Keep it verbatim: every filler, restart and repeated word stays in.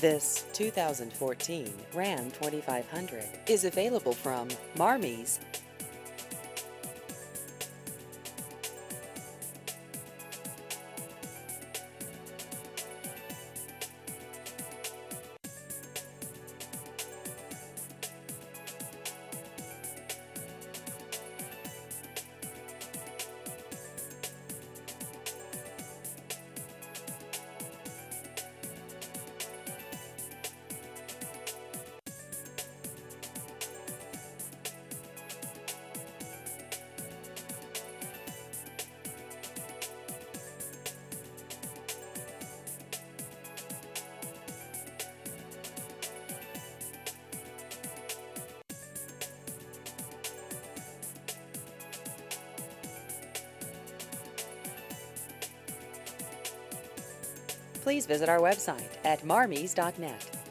This two thousand fourteen Ram twenty-five hundred is available from Marmies. Please visit our website at marmies dot net.